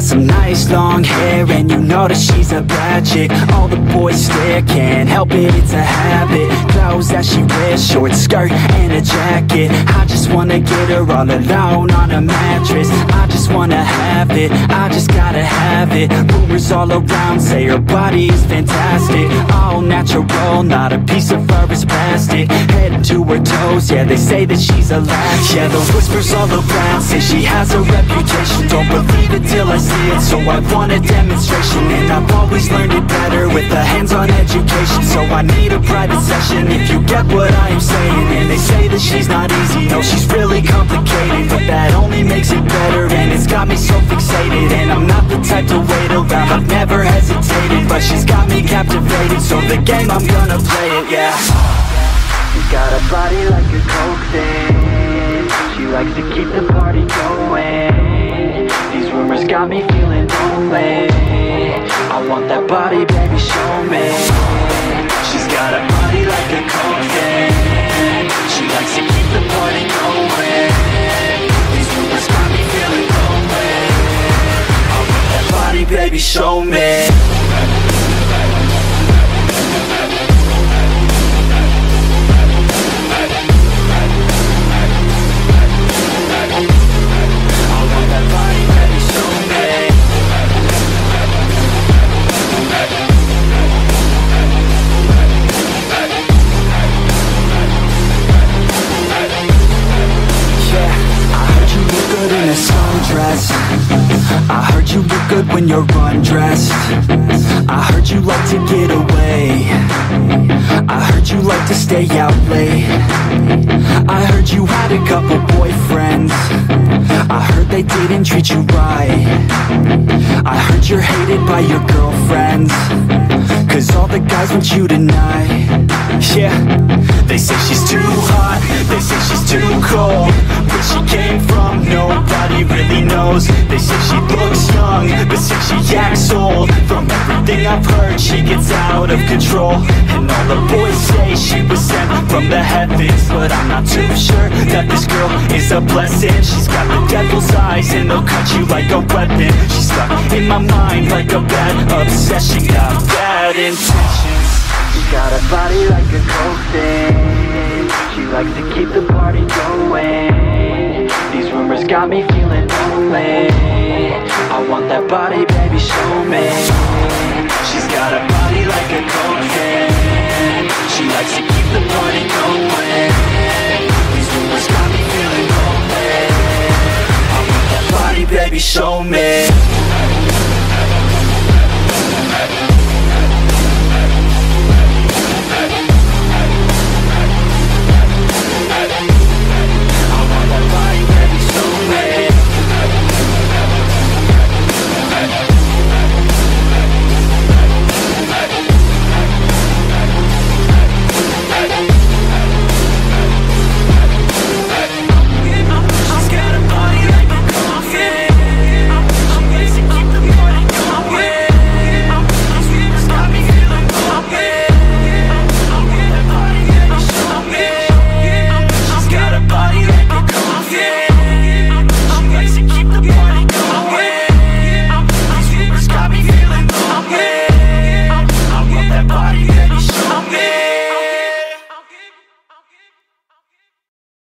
some nice long hair, and you know that she's a bad chick. All the boys stare, can't help it, it's a habit. Clothes that she wears, short skirt and a jacket. I just wanna get her all alone on a mattress. I just wanna have it, I just gotta have it. Rumors all around say her body is fantastic. All natural, not a piece of fur is plastic. Head to her toes, yeah, they say that she's a latch. Yeah, the whispers all around say she has a reputation. Don't believe it till I see it, so I want a demonstration. And I've always learned it better with a hands-on education. So I need a private session if you get what I am saying. And they say that she's not easy, no, she's really complicated. But that only makes it better, and it's got me so fixated. And I'm not the type to wait around, I've never hesitated. But she's got me captivated, so the game, I'm gonna play it, yeah. She's got a body like a coke thing. She likes to keep the party going. These rumors got me feeling lonely. I want that body, baby, show me. She's got a body like a coke thing. She likes to keep the party going. These rumors got me feeling lonely. I want that body, baby, show me. I heard you look good when you're undressed. I heard you like to get away. I heard you like to stay out late. I heard you had a couple boyfriends. I heard they didn't treat you right. I heard you're hated by your girlfriends, cause all the guys want you tonight. Yeah, they say she's too hot, they say she's too cold. Where she came from, nobody really knows. They say she looks young, but say she acts old. From everything I've heard, she gets out of control. And all the boys say she was sent from the heavens, but I'm not too sure that this girl is a blessing. She's got the devil's eyes and they'll cut you like a weapon. She's stuck in my mind like a bad obsession. Got bad intentions. She's got a body like a coke thing. She likes to keep the party going. These rumors got me feeling lonely. I want that body, baby, show me. She's got a body like a coke thing. She likes to keep the party going. These rumors got me feeling lonely. I want that body, baby, show me.